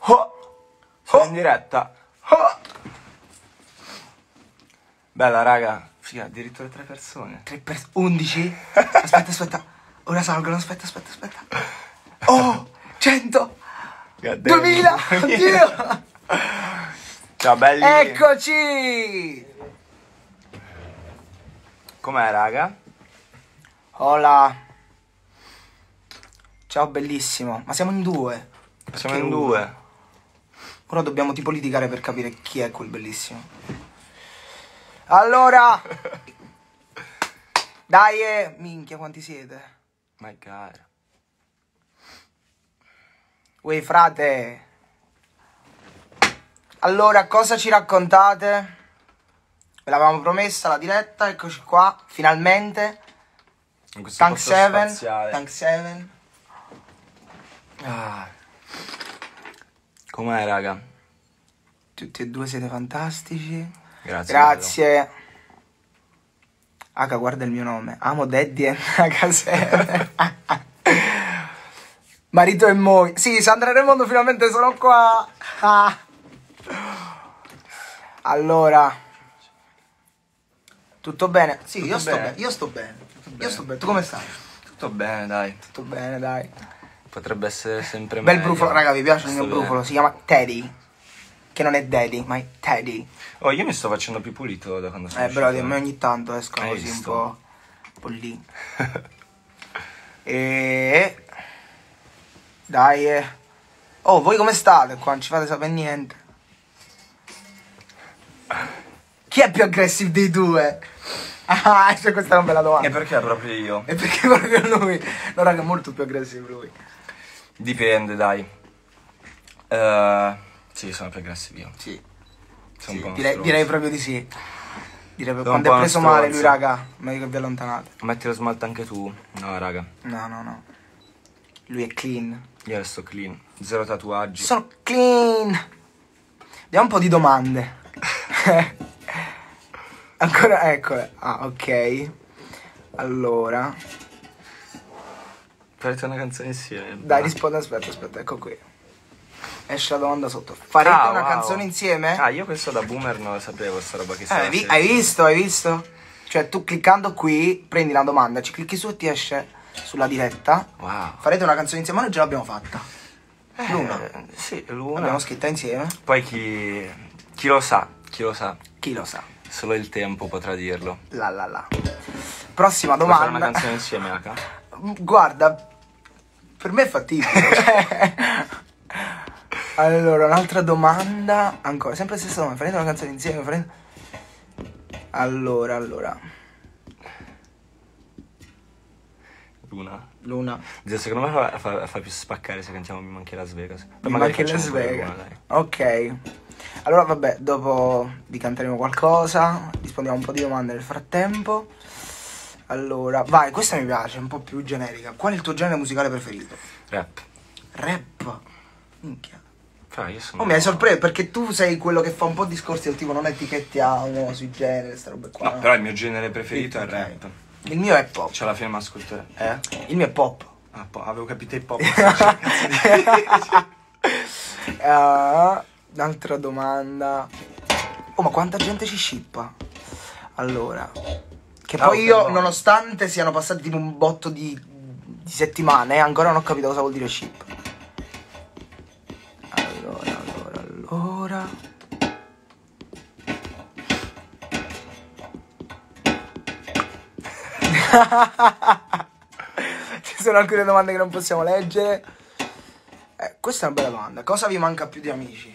Sono in diretta. Bella raga. Figa, addirittura 3 persone. 11? Aspetta. Ora salgono, aspetta. Oh, 100! 2000! Oddio! Ciao belli. Eccoci! Com'è raga? Hola. Ciao bellissimo. Ma siamo in 2. Siamo in 2. Ora dobbiamo tipo litigare per capire chi è quel bellissimo. Allora! Dai, minchia quanti siete? My God. Uè frate. Allora, cosa ci raccontate? Ve l'avevamo promessa la diretta, eccoci qua, finalmente. Tank 7. Ah. Com'è raga? Tutti e due siete fantastici. Grazie. Aga, guarda il mio nome. Amo Daddy e Nagaseve. Marito e moglie. Sì, Sandra e Raimondo finalmente sono qua. Ah. Allora. Tutto bene? Sì, Tutto io sto bene. bene. Io sto bene. Tu come stai? Tutto bene dai. Tutto bene, dai. Potrebbe essere sempre Bel meglio. brufolo, raga, vi piace il mio Sto brufolo? bene. Si chiama Teddy. Che non è Daddy, ma è Teddy. Oh, io mi sto facendo più pulito da quando sono Però uscito. a me ogni tanto escono Hai così visto? un po' lì. E... Dai. Oh, voi come state qua? Non ci fate sapere niente. Chi è più aggressivo dei due? Ah, cioè questa è una bella domanda. E perché proprio io? E perché proprio lui? No, raga, è molto più aggressivo lui. Dipende, dai. Sì, sono più aggressivo io. Sì. Sono un po' uno Direi stronzo. proprio di sì. Direi proprio Sono un quando po' è uno preso male lui, stronzo. raga, meglio che vi allontanate. Metti lo smalto anche tu. No, raga. No. Lui è clean. Io resto clean. 0 tatuaggi. Sono clean. Diamo un po' di domande. Ancora, eccole. Ah, ok. Allora. Farete una canzone insieme. Dai, rispondi, aspetta, ecco qui. Esce la domanda sotto. Farete una wow. canzone insieme? Ah, io questo da boomer non lo sapevo, sta roba che Hai visto? Cioè, tu cliccando qui, prendi la domanda, ci clicchi su e ti esce sulla diretta. Wow. Farete una canzone insieme? Ma noi già l'abbiamo fatta. L'una. Sì, l'una. L'abbiamo scritta insieme. Poi chi lo sa, chi lo sa. Chi lo sa. Solo il tempo potrà dirlo. La. Prossima Vuoi fare una domanda. canzone insieme, Aka? Guarda, per me è fattibile. Cioè. Allora, un'altra domanda. Ancora, sempre la stessa domanda. Farete una canzone insieme? Allora. Luna. Secondo me fa più spaccare se cantiamo Mi manchi Las Vegas. Poi Mi magari manchi Las facciamo pure Vegas. Luna, dai. Ok. Allora, vabbè, dopo vi canteremo qualcosa. Rispondiamo un po' di domande nel frattempo. Allora, vai, questa mi piace, un po' più generica. Qual è il tuo genere musicale preferito? Rap. Minchia. Io sono... Oh, mi hai sorpreso perché tu sei quello che fa un po' discorsi del tipo non etichettiamo sui generi, queste robe qua. No, però il mio genere preferito è il Ok. rap. Il mio è pop. Cioè alla fine mi ascolterei. Il mio è pop. Ah, avevo capito hip hop. Un'altra domanda. Oh, ma quanta gente ci shippa? Allora. Che poi io, no. nonostante siano passati tipo un botto di settimane, ancora non ho capito cosa vuol dire ship. Allora. Ci sono alcune domande che non possiamo leggere. Questa è una bella domanda. Cosa vi manca più di amici?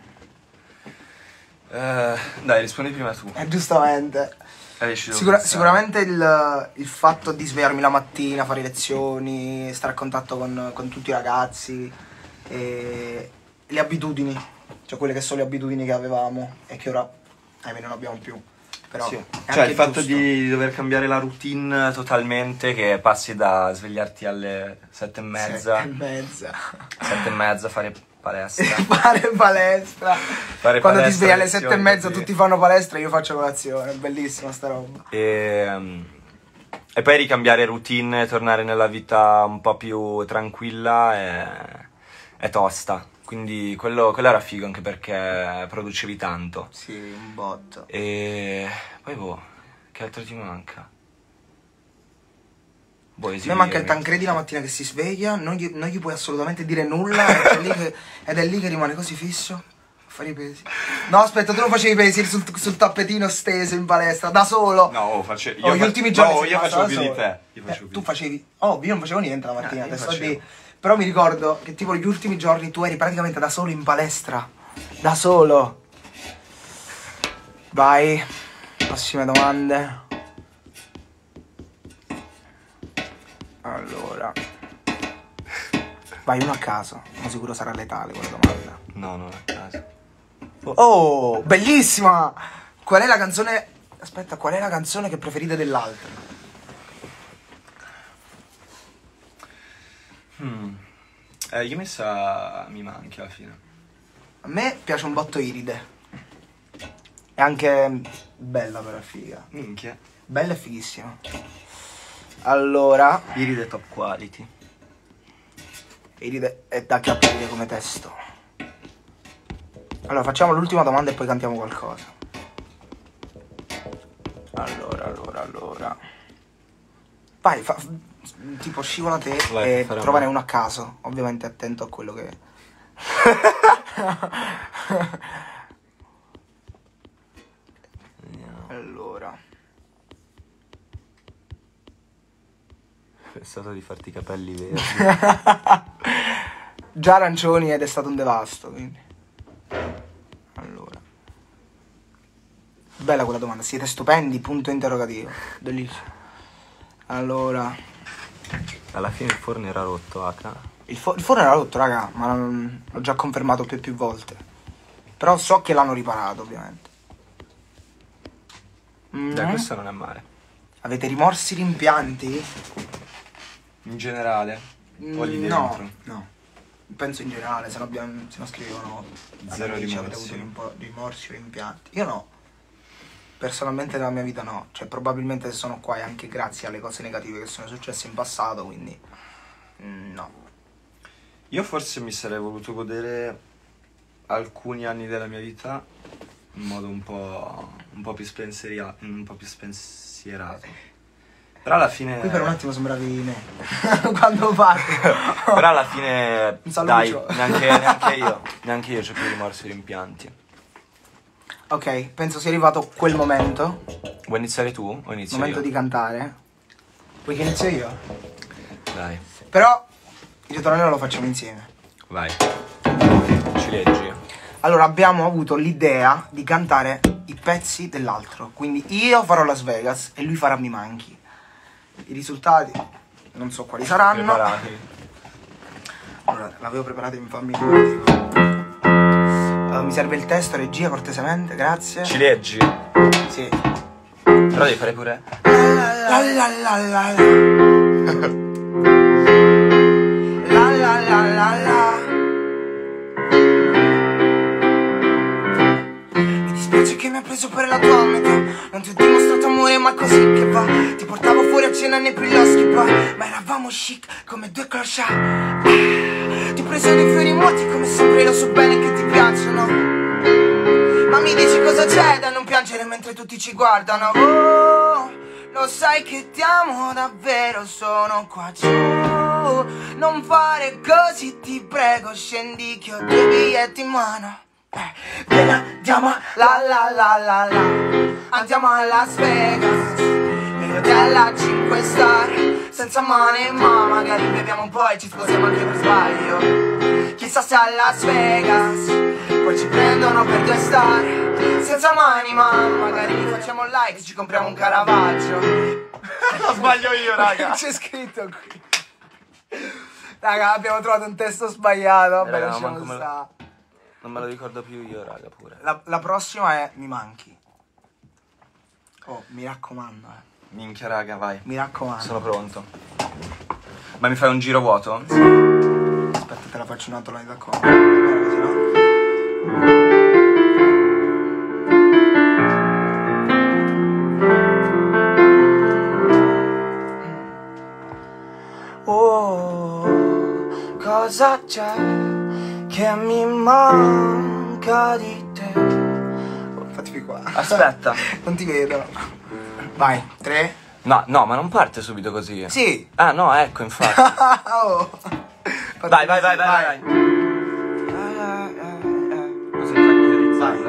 Dai, rispondi prima tu. Giustamente. Sicuramente il fatto di svegliarmi la mattina, fare lezioni, stare a contatto con tutti i ragazzi, e le abitudini, cioè quelle che sono le abitudini che avevamo e che ora non abbiamo più. Però sì. è Cioè anche il fatto giusto. di dover cambiare la routine totalmente, che passi da svegliarti alle 7:30, 7:30, fare palestra. Fare palestra. Fare Quando palestra, ti svegli alle lezioni 7:30 così. tutti fanno palestra, io faccio colazione, è bellissima sta roba. E poi ricambiare routine, tornare nella vita un po' più tranquilla è tosta. Quindi quello era figo anche perché producevi tanto. Sì, un botto. E poi che altro ti manca? A me manca il Tancredi la mattina che si sveglia, non gli puoi assolutamente dire nulla ed è lì che rimane così fisso a fare i pesi. No, aspetta, tu non facevi i pesi sul tappetino steso in palestra, da solo. No, gli ultimi giorni io facevo più di te. Tu facevi... Oh, io non facevo niente la mattina, però mi ricordo che tipo gli ultimi giorni tu eri praticamente da solo in palestra. Da solo. Vai, prossime domande. Allora, vai uno a caso, ma sicuro sarà letale quella domanda. No, non a caso. Oh, bellissima! Qual è la canzone... Aspetta, qual è la canzone che preferite dell'altro? Io mi sa Mi manchi alla fine. A me piace un botto Iride. È anche bella però, è figa. Minchia. Bella e fighissima. Allora, Iride top quality. Iride è da capire come testo. Allora, facciamo l'ultima domanda e poi cantiamo qualcosa. Allora. Vai, tipo scivola te. Vai, e trovare uno a caso. Ovviamente attento a quello che... Allora. Ho pensato di farti i capelli verdi. Già arancioni ed è stato un devasto, quindi. Allora. Bella quella domanda, siete stupendi, punto interrogativo. Bellissimo. Allora. Alla fine il forno era rotto, H. Il forno era rotto, raga, ma l'ho già confermato più volte. Però so che l'hanno riparato, ovviamente. Dai, questo non è male. Avete rimorsi, rimpianti? In generale? O lì dentro? No. Penso in generale, se no scrivono zero rimorsi. Avete avuto un po' di rimorsi o rimpianti. Io no. Personalmente nella mia vita no. Cioè probabilmente sono qua è anche grazie alle cose negative che sono successe in passato, quindi no. Io forse mi sarei voluto godere alcuni anni della mia vita in modo un po' più spensierato. Però alla fine... Qui per un attimo sembravi me quando parli. Però alla fine, dai, neanche io c'ho più rimorsi e rimpianti. Ok, penso sia arrivato quel momento. Vuoi iniziare tu o inizio io? Momento di cantare. Vuoi che inizio io? Dai. Però il ritornello lo facciamo insieme. Vai. Ci leggi. Allora abbiamo avuto l'idea di cantare i pezzi dell'altro. Quindi io farò Las Vegas e lui farà Mi manchi. I risultati non so quali saranno. Preparati. Allora, l'avevo preparato in famiglia. Allora, mi serve il testo, regia, cortesemente, grazie. Ci leggi? Sì. Però devi fare pure. Mi dispiace che mi ha preso per la tua metà. Non ti ho dimostrato amore ma così che va. Ti portavo fuori a cena nei Priloschi bar, ma eravamo chic come due clochard. Ti ho preso nei fiori morti come sempre, lo so bene che ti piacciono. Ma mi dici cosa c'è da non piangere mentre tutti ci guardano. Oh, lo sai che ti amo davvero, sono qua giù. Non fare così ti prego, scendi che ho 2 biglietti in mano. Vieni andiamo la andiamo a Las Vegas, nell'hotel a 5 star, senza mani ma magari beviamo un po' e ci sposiamo anche per sbaglio. Chissà se a Las Vegas poi ci prendono per 2 star, senza mani ma magari gli facciamo un like e ci compriamo un Caravaggio. Lo sbaglio io, raga. C'è scritto qui. Raga, abbiamo trovato un testo sbagliato, vabbè, lasciamo stare. Non me lo ricordo più io, raga, pure. La prossima è Mi manchi. Oh, mi raccomando, Minchia, raga, vai. Mi raccomando. Sono pronto. Ma mi fai un giro vuoto? Sì. Aspetta, te la faccio un altro line d'accordo. Così, no? Oh, cosa c'è che mi manca di te. Fatti qua. Aspetta. Non ti vedo. Vai, 3. No, ma non parte subito così. Sì. Ah, no, ecco, infatti. Oh. Vai. Così tranquillizzarla.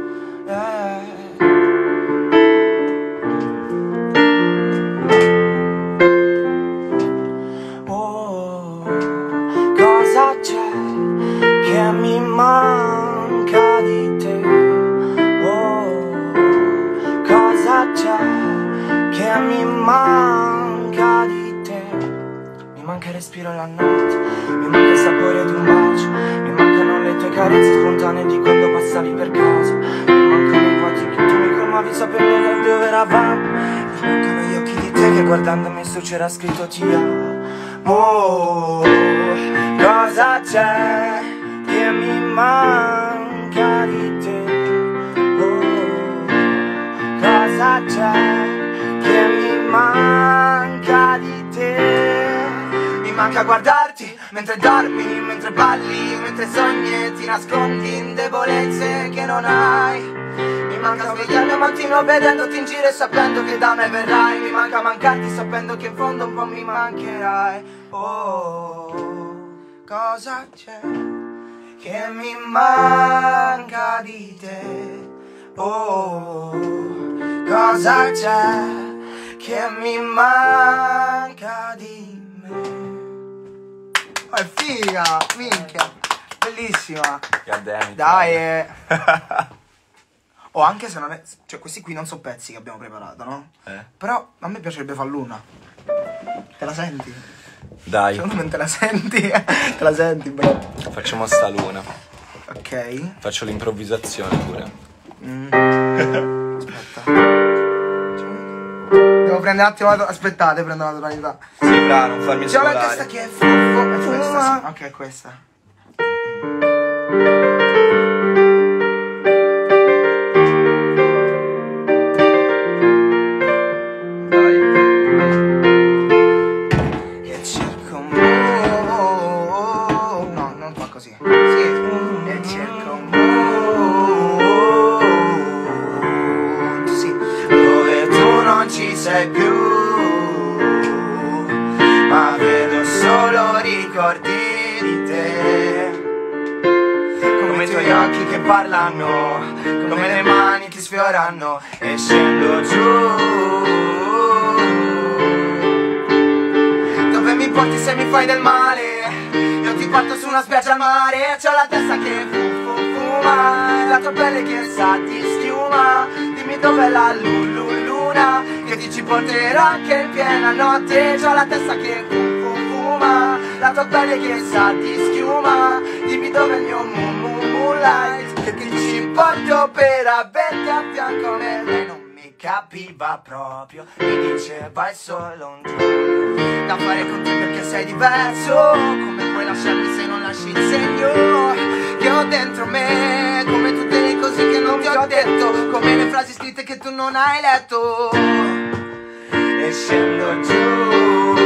Oh, cosa c'è che mi manca di te? Oh, cosa c'è che mi manca di te? Mi manca il respiro la notte, mi manca il sapore di un bacio, mi mancano le tue carezze spontanee di quando passavi per caso, mi mancano i baci che tu mi colmavi sapendo da dove eravamo, mi mancano gli occhi di te che guardandomi su c'era scritto ti amo. Oh, cosa c'è che mi manca di te? Oh, cosa c'è che mi manca di te? Mi manca guardarti mentre dormi, mentre balli, mentre sogni e ti nascondi in debolezze che non hai. Mi manca svegliarmi al mattino vedendoti in giro e sapendo che da me verrai. Mi manca mancarti sapendo che in fondo un po' mi mancherai. Oh, cosa c'è che mi manca di te? Oh, cosa c'è che mi manca di me? Oh, è figa, minchia. Bellissima. Goddammit. Dai. O anche se non è... Cioè, questi qui non sono pezzi che abbiamo preparato, no? Però a me piacerebbe fare l'una. Te la senti? Dai. Secondo me te la senti? Te la senti, bro? Facciamo sta luna. Ok. Faccio l'improvvisazione pure. Aspetta. Devo prendere un attimo la... Aspettate, prendo la tonalità. Sì, fra, non farmi C'ho la scolare. testa che è fuffo. È questa, sì. Ok, è questa. Sei più, ma vedo solo ricordi di te, come i tuoi occhi che parlano, come le mani ti sfiorano e scendo giù. Dove mi porti se mi fai del male? Io ti porto su una spiaggia al mare, c'ho la testa che fuma, la tua pelle che sa di schiuma, dimmi dov'è la luna, che ti ci porterò anche in piena notte, c'ho la testa che fuma, la tua pelle che sa di schiuma, dimmi dov'è il mio moonlight, che ti ci porto per averti a fianco a me. Lei non mi capiva proprio, mi diceva è solo un gioco da fare con te perché sei diverso, come puoi lasciarmi se non lasci il segno che ho dentro me, come tutte le cose che non ti ho detto, come le frasi scritte che tu non hai letto, e scendo giù.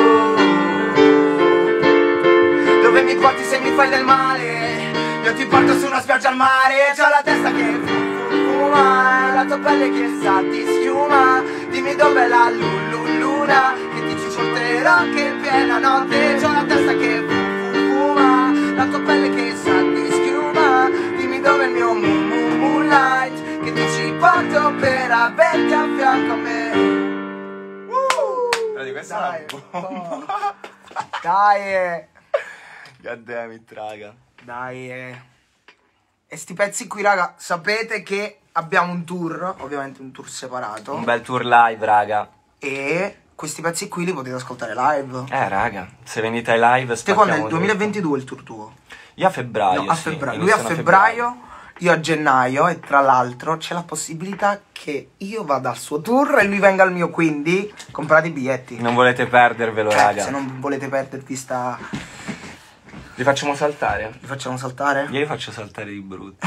Dove mi porti se mi fai del male? Io ti porto su una spiaggia al mare, c'ho la testa che fuma, la tua pelle che sa di schiuma, dimmi dov'è la luna, che ti ci porterò anche in piena notte, c'ho la testa che fuma, la tua pelle che sa di schiuma, dimmi dov'è il mio moonlight, che ti ci porto per averti a fianco a me. Vedi, questa Dai, è una bomba. Dai. Goddammit, raga. Dai. E sti pezzi qui, raga, sapete che abbiamo un tour, ovviamente un tour separato. Un bel tour live, raga. E questi pezzi qui li potete ascoltare live. Raga, se venite ai live Te quando è il spacchiamo 2022 il tour tuo? Io a febbraio, No, a sì, febbraio. Lui a iniziano febbraio, io a gennaio, e tra l'altro c'è la possibilità che io vada al suo tour e lui venga al mio, quindi comprate i biglietti. Non volete perdervelo, raga. Se non volete perdervi sta... Li facciamo saltare? Li facciamo saltare? Io li faccio saltare di brutto.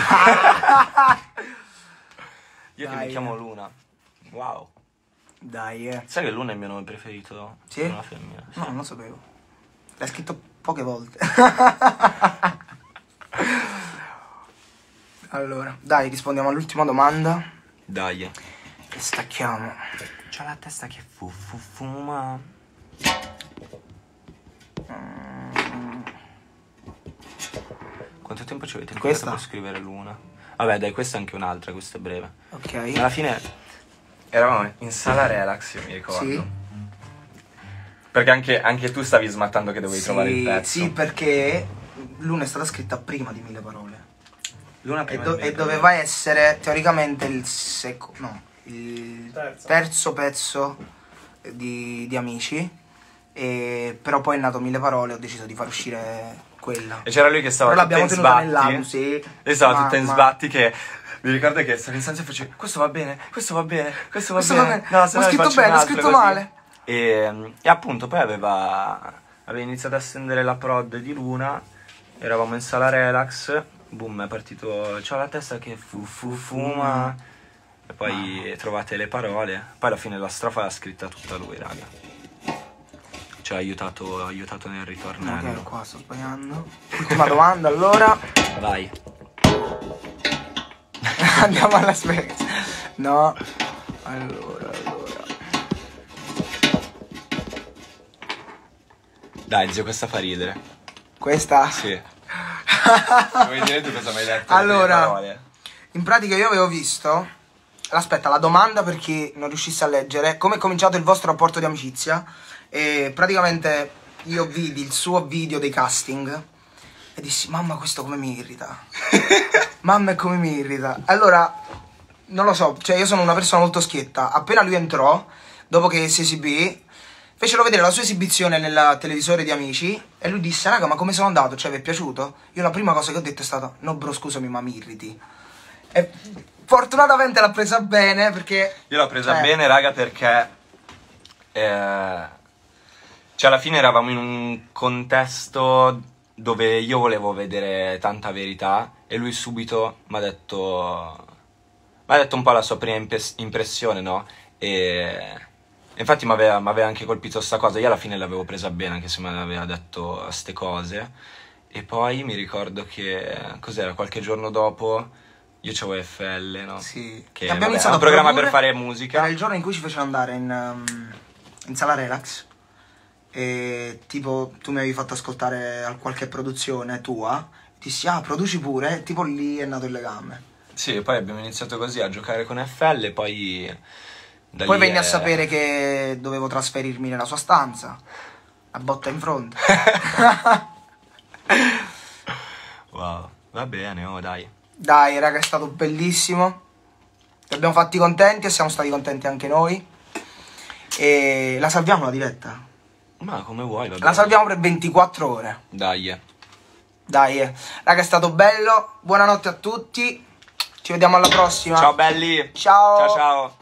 Io che mi chiamo Luna. Wow. Dai. Sai che Luna è il mio nome preferito? Sì? Una femmina. Sì. No, non lo sapevo. L'hai scritto poche volte. Allora, dai, rispondiamo all'ultima domanda. Dai. E stacchiamo. C'ho la testa che fuma. Quanto tempo ci avete Questa? per scrivere l'una? Vabbè, dai, questa è anche un'altra, questa è breve. Ok. Alla fine eravamo in sala relax, io mi ricordo. Sì. Perché anche tu stavi smattando che dovevi trovare il pezzo. Sì, perché l'una è stata scritta prima di 1000 parole. L'una E, prima do- di e me, doveva essere teoricamente il terzo pezzo di Amici. Però poi è nato 1000 parole, ho deciso di far uscire quella. E c'era lui che stava Però tutto l'abbiamo in tenuta sbatti. nell'album, sì. E stava Ma- tutta in ma- sbatti che... Mi ricordo che stavo in stanza e facevo questo va bene, questo va bene, questo va Questo bene. va bene. No, se Ho no ne scritto faccio bene, un ho altro, scritto così. male. E appunto poi aveva iniziato a stendere la prod di Luna. Eravamo in sala relax. Boom, è partito. C'ho la testa che fuma. E poi trovate le parole. Poi alla fine la strofa l'ha scritta tutta lui, raga. Ci ha aiutato nel No, ritornello. chiaro, qua sto sbagliando. Ultima domanda, allora. Vai. Andiamo alla Vegas. No. Allora. Dai, zio, questa fa ridere. Questa? Sì. Vuoi dire tu cosa mi hai detto? Allora, Le parole? in pratica io avevo visto. Aspetta, la domanda per chi non riuscisse a leggere. Come è cominciato il vostro rapporto di amicizia? E praticamente io vidi il suo video dei casting e dissi, mamma, questo come mi irrita. Mamma, come mi irrita. Allora, non lo so, cioè io sono una persona molto schietta. Appena lui entrò, dopo che si esibì, fecero vedere la sua esibizione nel televisore di Amici e lui disse, raga, ma come sono andato? Cioè, vi è piaciuto? Io la prima cosa che ho detto è stata, no bro, scusami, ma mi irriti. E fortunatamente l'ha presa bene perché... Io l'ho presa bene, raga, perché... cioè, alla fine eravamo in un contesto dove io volevo vedere tanta verità e lui subito mi ha detto un po' la sua prima impressione, no? E infatti mi aveva anche colpito sta cosa. Io alla fine l'avevo presa bene, anche se mi aveva detto ste cose. E poi mi ricordo che, cos'era, qualche giorno dopo io c'avevo FL, no? Sì. Che abbiamo vabbè, iniziato è un programma a produrre, per fare musica. Era il giorno in cui ci fecero andare in sala relax. E tipo tu mi avevi fatto ascoltare qualche produzione tua. Dissi, produci pure. E tipo lì è nato il legame. Sì, poi abbiamo iniziato così a giocare con FL e poi... Poi venni a sapere che dovevo trasferirmi nella sua stanza. A botta in fronte. Wow, va bene, oh dai. Dai, raga, è stato bellissimo. Li abbiamo fatti contenti e siamo stati contenti anche noi. E la salviamo la diretta? Ma come vuoi, va bene. La salviamo per 24 ore. Dai. Dai, raga, è stato bello. Buonanotte a tutti. Ci vediamo alla prossima. Ciao belli. Ciao. Ciao ciao.